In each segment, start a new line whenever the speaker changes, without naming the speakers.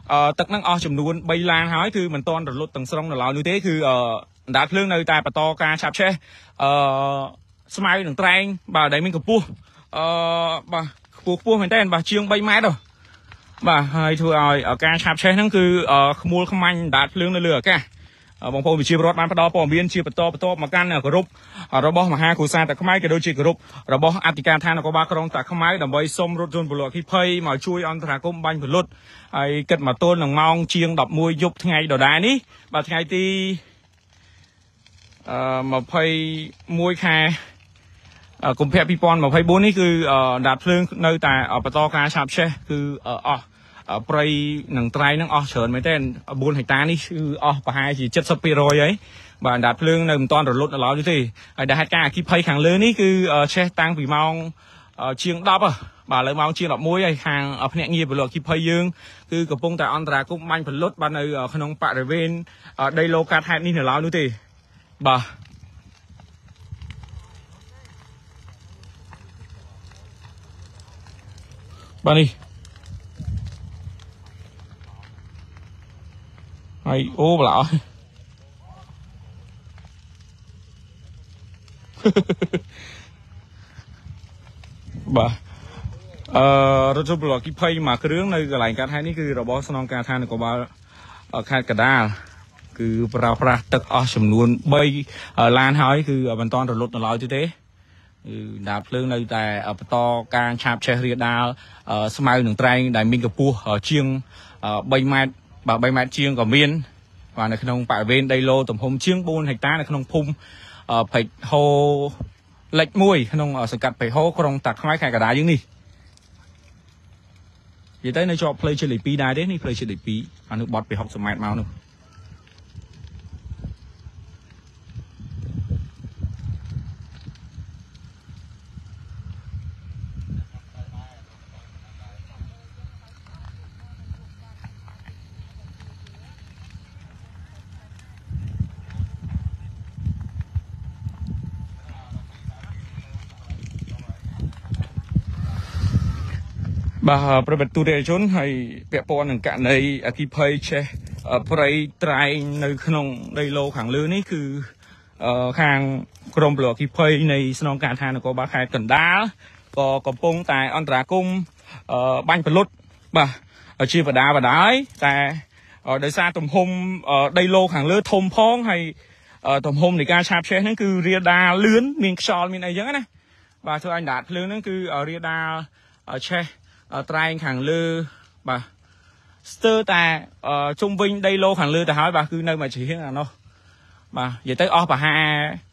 ទឹកនឹងអស់ចំនួន3ឡានហើយគឺមិនទាន់រលត់ទាំងស្រុងនៅឡើយនោះទេគឺអណ្ដាតភ្លើងនៅតែបន្តការឆាប់ឆេះស្មៅនឹងត្រែងបាទដែលមានកម្ពស់បាទខ្ពស់មែនតើបាទជាង3ម៉ែត្របាទហើយធ្វើឲ្យការឆាប់ឆេះហ្នឹងគឺខ្មួលខ្មាញ់អណ្ដាតភ្លើងនៅលើអាកាសបងប្អូនប្រជាពលរដ្ឋបានផ្ដល់ព័ត៌មានជាបន្តបន្ទាប់មកកាន់គោរពរបស់មហាគ្រួសារតាខ្មៅក៏ដូចជាគោរពរបស់អធិការឋាននគរបាលក្រុងតាខ្មៅដើម្បីសុំរថយន្តពលអគ្គិភ័យមកជួយអន្តរាគមន៍បាញ់ពលុតហើយគិតមកទល់នឹងម៉ោងជាង11យប់ថ្ងៃដដែលនេះបាទថ្ងៃទី21ខែកុម្ភៈ2024នេះគឺអណ្ដាតភ្លើងនៅតែបន្តការឆាបឆេះគឺអស់ព្រៃនឹងត្រៃនឹងអស់ច្រើនមែនទេ4ហិកតានេះគឺអស់ប្រហែលជា70%ហើយបាទអណ្ដាតភ្លើងនៅមិនទាន់រលត់នៅឡើយទេហើយដែលហេតុការណ៍អគ្គិភ័យខាងលើនេះគឺឆេះតាំងពីម៉ោងជាង10បាទលើម៉ោងជាង11ហើយខាងភ្នាក់ងារពលអគ្គិភ័យយើងគឺកំពុងតែអន្តរាគមន៍បាញ់ពលុតបាទនៅក្នុងបរិវេណដីឡូកាត់ហេតុនេះនៅឡើយនោះទេបាទបាទនេះហើយអូប្លាបាទរថយន្តពលអគ្គិភ័យមួយគ្រឿងនៅកន្លែងកាត់ហេតុនេះគឺរបស់ស្នងការឋាននគរបាលខេត្តកណ្ដាលគឺប្រើប្រាស់ទឹកអស់ចំនួន3ឡានហើយគឺមិនទាន់រលត់នៅឡើយទេគឺដាតភ្លើងនៅតែបន្តការឆាបឆេះរាលដាលស្មៅនឹងត្រែងដែលមានកម្ពស់ជាង3ម៉ែត្របាទ3ម៉ែត្រជាងក៏មានបាទនៅក្នុងបរិវេណដីឡូទំហំជាង4ហិកតានៅក្នុងភូមិភេកហូលេខ1ក្នុងសង្កាត់ភេកហូក្រុងតាខ្មៅខេត្តកណ្ដាលយើងនេះនិយាយទៅនៅជាប់ផ្លូវជាតិលេខ2ដែរទេនេះផ្លូវជាតិលេខ2អានោះបត់ពី60ម៉ែត្រមកនោះបាទប្រិយមិត្តទូរទស្សនិកជនហើយពាក់ព័ន្ធនឹងករណីអគ្គិភ័យឆេះព្រៃត្រែងនៅក្នុងដីឡូខាងលើនេះគឺខាងក្រមពលអគ្គិភ័យនៃស្នងការឋាននគរបាលខេត្តកណ្ដាលក៏កំពុងតែអន្តរាគមន៍បាញ់ពលុតបាទជាបដាហើយតែដោយសារទំហំដីឡូខាងលើធំផងហើយទំហំនៃការឆាបឆេះហ្នឹងគឺរាលដាលលឿនមានខ្យល់មានអីចឹងណាបាទធ្វើឲ្យអណ្ដាតភ្លើងហ្នឹងគឺរាលដាលឆេះត្រែងខាងលើបាទស្ទើរតែជុំវិញដីឡូខាងលើទៅហើយបាទគឺនៅមួយជ្រៀងអានោះបាទនិយាយទៅអស់ប្រហែល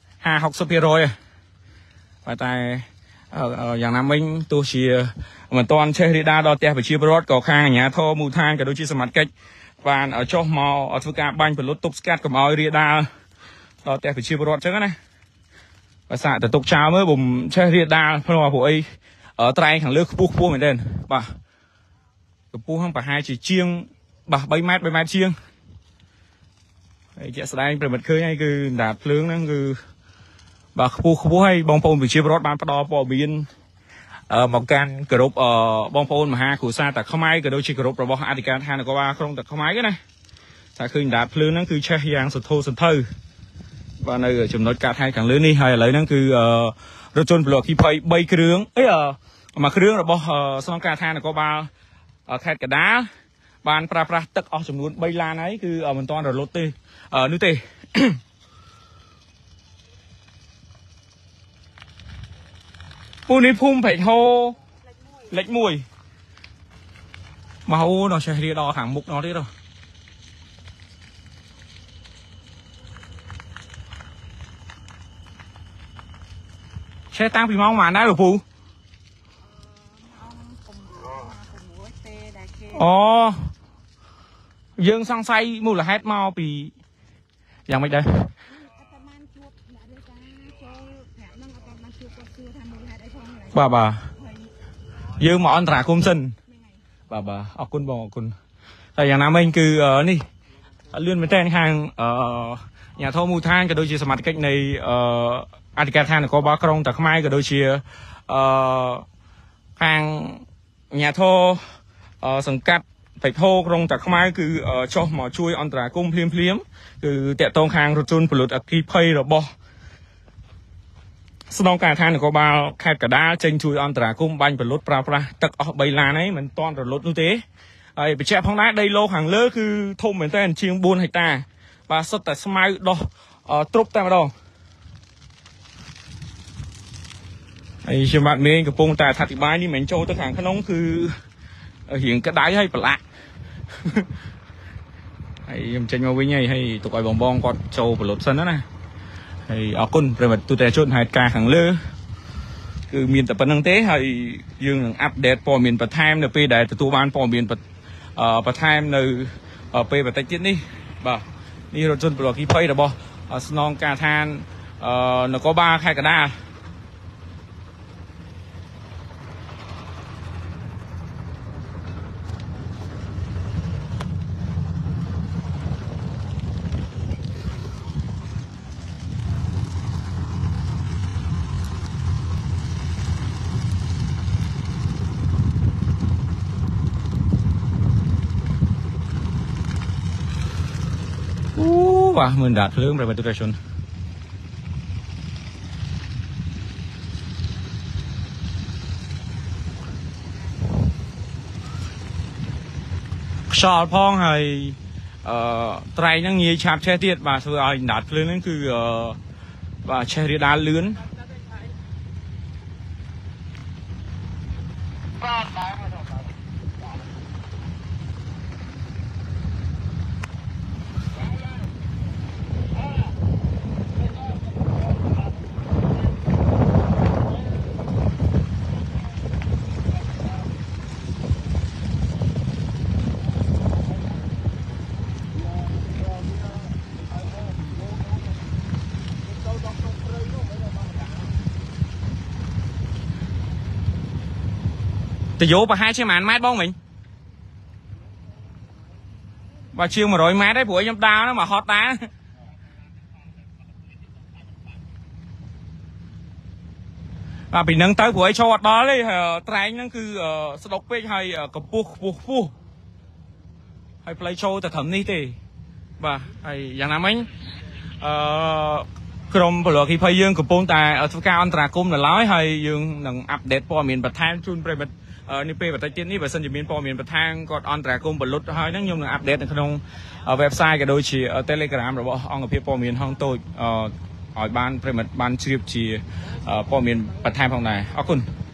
50-60%បាទតែយ៉ាងណាមិញទោះជាមិនទាន់ឆេះរាលដាលដល់ផ្ទះប្រជាពលរដ្ឋក៏ខាងអាជ្ញាធរមូលដ្ឋានក៏ដូចជាសមត្ថកិច្ចបានចុះមកធ្វើការបាញ់ពលុតទប់ស្កាត់កុំឲ្យរាលដាលដល់ផ្ទះប្រជាពលរដ្ឋអញ្ចឹងណាបើសាកទៅទុកចោលមើលបំឆេះរាលដាលព្រោះអីត្រែងខាងលើខ្ពស់មែនទេបាទកម្ពស់ហ្នឹងប្រហែលជាជាងបាទ3ម៉ែត្រជាងហើយជាក់ស្ដែងប្រិមិត្តឃើញហើយគឺអណ្ដាតភ្លើងហ្នឹងគឺបាទខ្ពស់ហើយបងប្អូនប្រជាពលរដ្ឋបានផ្ដល់ព័ត៌មានមកកាន់គោរពបងប្អូនមហាគ្រួសារតាខ្មៅក៏ដូចជាគោរពរបស់អធិការឋាននគរបាលក្រុងតាខ្មៅណាតែឃើញអណ្ដាតភ្លើងហ្នឹងគឺឆេះយ៉ាងសន្ធោសន្ធៅបាទនៅចំណុចកាត់ហេតុខាងលើនេះហើយឥឡូវហ្នឹងគឺរថយន្តពលអគ្គិភ័យ3គ្រឿងមួយគ្រឿងរបស់ស្នងការឋាននគរបាលខេត្តកណ្ដាលបានប្រើប្រាស់ទឹកអស់ចំនួន3ឡានហើយគឺមិនទាន់រលត់ទេនោះទេពូនេះភូមិភេកហូលេខ1មកអូដល់ចេះរៀដល់ខាងមុខដល់ទៀតឆេះតាំងពីម៉ោងប៉ុន្មានដែរលោកពូអូយើងសង្ស័យមូលហេតុមកពីយ៉ាងម៉េចដែរបាទយើងមកអន្តរាគមន៍សិនបាទអរគុណបងអរគុណតែយ៉ាងណាមិញគឺនេះលឿនមែនតើខាងអាជ្ញាធរមូលដ្ឋានក៏ដូចជាសមាជិកនៃអធិការឋាននគរបាលក្រុងតាខ្មៅក៏ដូចជាខាងអាជ្ញាធរសង្កាត់ phải thô trongจากខ្មែរគឺចុះមកជួយអន្តរាគមន៍ភ្លាមគឺតាក់ទងខាងរថយន្តពលិតអគ្គិភ័យរបស់ស្នងការដ្ឋាននគរបាលខេត្តកណ្ដាលចេញជួយអន្តរាគមន៍បាញ់ពលិតប្រើប្រាស់ទឹកអស់3ឡានហ្នឹងមិនទាន់រលត់នោះទេហើយបញ្ជាក់ផងដែរដីឡូខាងលើគឺធំមែនតើជាង4ហិកតាបាទសុទ្ធតែស្មៅដោះទ្រុបតែម្ដងហើយខ្ញុំបាទមេងកំពុងតែអធិប្បាយនេះមិនចូលទៅខាងក្នុងគឺរៀងក្តៅហើយប្រឡាក់ហើយខ្ញុំចេញមកវិញហើយទុកឲ្យបងគាត់ចូលប្រលត់សិនណាហើយអរគុណប្រិមត្តទូទាំងជនហេតុការខាងលើគឺមានតែប៉ុណ្្នឹងទេហើយយើងនឹងអាប់ដេតព័ត៌មានបន្ថែមនៅពេលដែលទទួលបានព័ត៌មានបន្ថែមនៅពេលបន្តិចទៀតនេះបាទនេះរថយន្តពលអគ្គិភ័យរបស់ស្នងការដ្ឋាននគរបាលខេត្តកណ្ដាលបាទមើលដាតភ្លើងប្រិមត្តទូទាំងជនខ្យល់ផងហើយត្រែងហ្នឹងងាយឆាបឆេះទៀតបាទធ្វើឲ្យដាតភ្លើងហ្នឹងគឺបាទឆេះរាលដាលលឿនទៅយោប្រហែលជា100 ម៉ែត្របងមិញបើជាង100 ម៉ែត្រឯងព្រោះខ្ញុំដើរហ្នឹងមកហត់តាបាទពីហ្នឹងទៅព្រោះឲ្យឈរអត់ដល់ទេត្រែងហ្នឹងគឺស្ដុកពេកហើយកម្ពស់ខ្ពស់ហើយផ្លូវចូលទៅត្រឹមនេះទេបាទហើយយ៉ាងណាមិញក្រុមពលអគ្គិភ័យយើងកំពុងតែធ្វើការអន្តរាគមន៍នៅឡើយហើយយើងនឹងអាប់ដេតព័ត៌មានបន្ថែមជូនប្រិយមិត្តនេះពេលបន្តិចទៀតនេះបើសិនជាមានព័ត៌មានបន្ថែមគាត់អន្តរាគមន៍បលុតហើយហ្នឹងខ្ញុំនឹងអាប់ដេតនៅក្នុង website ក៏ដូចជា Telegram របស់អង្គភាពព័ត៌មានហងតូចឲ្យបានប្រិយមិត្តបានជ្រាបជាព័ត៌មានបន្ថែមផងដែរអរគុណ